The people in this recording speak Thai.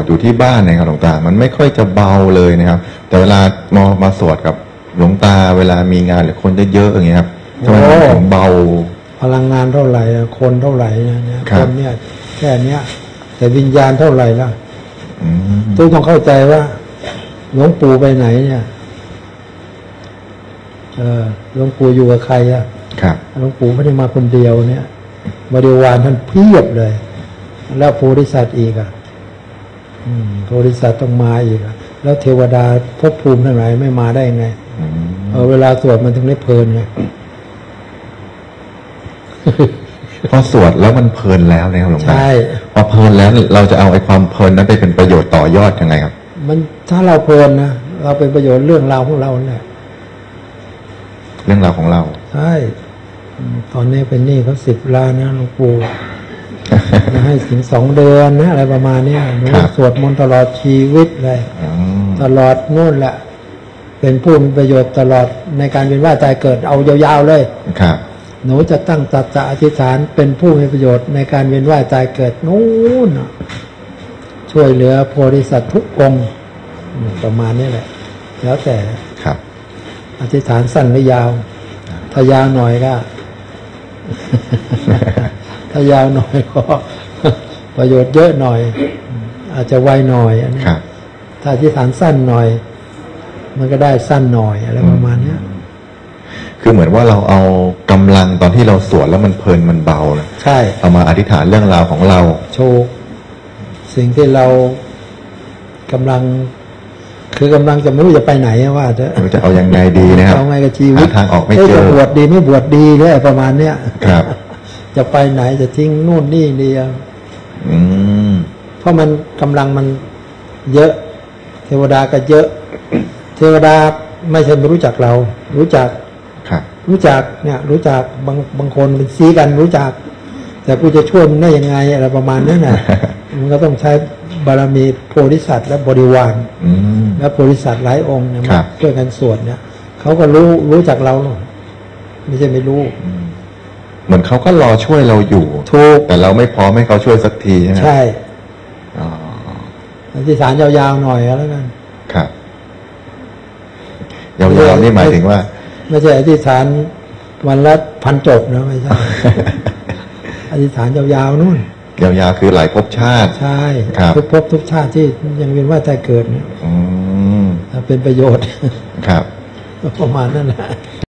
ดอยู่ที่บ้านนะครับหลวงตามันไม่ค่อยจะเบาเลยนะครับแต่เวลามาสวดกับหลวงตาเวลามีงานหรือคนเยอะๆอย่างเงี้ยครับทำไมมันถึงเบาพลังงานเท่าไหร่คนเท่าไหร่เนี่ยคนเนี่ยแค่เนี้ยแต่วิญญาณเท่าไหร่ล่ะต้องเข้าใจว่าหลวงปู่ไปไหนเนี่ยหลวงปู่อยู่กับใครอะหลวงปู่ไม่ได้มาคนเดียวเนี่ยบริวารท่านเพียบเลยแล้วโพธิสัตว์อีกโพธิสัตว์ต้องมาอีกแล้วเทวดาภพภูมิทั้งหลายไม่มาได้ไงเวลาสวดมันถึงได้เพลินไงพอสวดแล้วมันเพลินแล้วนะครับหลวงตาใช่พอเพลินแล้วเราจะเอาไอ้ความเพลินนั้นไปเป็นประโยชน์ต่อยอดยังไงครับมันถ้าเราเพลินนะเราเป็นประโยชน์เรื่องราวของเราเนี่ยเรื่องราวของเราใช่ตอนนี้เป็นหนี้เขา10 ล้านนะหลวงปู่ให้ถึง2 เดือนนะอะไรประมาณนี้หนูสวดมนต์ตลอดชีวิตเลยตลอดนู่นแหละเป็นผู้มีประโยชน์ตลอดในการเวียนว่ายตายเกิดเอายาวๆเลยครับหนูจะตั้งสัจจะอธิษฐานเป็นผู้มีประโยชน์ในการเวียนว่ายตายเกิดนู่นช่วยเหลือโพธิสัตว์ทุกองค์ประมาณนี้แหละแล้วแต่ครับอธิษฐานสั้นหรือยาวถ้ายาวหน่อยก็ถ้ายาวหน่อยก็ประโยชน์เยอะหน่อยอาจจะไวหน่อยอันนี้ถ้าอธิษฐานสั้นหน่อยมันก็ได้สั้นหน่อยอะไรประมาณนี้คือเหมือนว่าเราเอากำลังตอนที่เราสวดแล้วมันเพลินมันเบานะใช่เอามาอธิษฐานเรื่องราวของเราโชว์สิ่งที่เรากำลังคือกำลังจะไม่รู้จะไปไหนว่าจะเอายังไงดีนะครับเอาไงกับชีวิตทางออกไม่เจอบวชดีไม่บวชดีเนี่ยประมาณเนี้ยครับจะไปไหนจะทิ้งนู่นนี่ดีเพราะมันกำลังมันเยอะเทวดาก็เยอะเทวดาไม่ใช่ไม่รู้จักเรารู้จักรู้จักเนี่ยรู้จักบางคนเป็นซีกันรู้จักแต่กูจะช่วยมึงได้ยังไงอะไรประมาณนั้นน่ะมันก็ต้องใช้บารมีโพธิสัตว์และบริวารและโพธิสัตว์หลายองค์เนี่ยมาช่วยกันสวดเนี่ยเขาก็รู้จักเราไม่ใช่ไม่รู้เหมือนเขาก็รอช่วยเราอยู่ถูกแต่เราไม่พร้อมให้เขาช่วยสักทีใช่อธิษฐานยาวๆหน่อยแล้วกันครับยาวๆนี่หมายถึงว่าไม่ใช่อธิษฐานวันละ1,000 จบนะไม่ใช่อธิษฐานยาวๆนู่นยาวๆคือหลายภพชาติใช่ทุกภพทุกชาติที่ยังเวียนว่ายตายเกิดเนี่ยเป็นประโยชน์ครับประมาณนั้นแหละ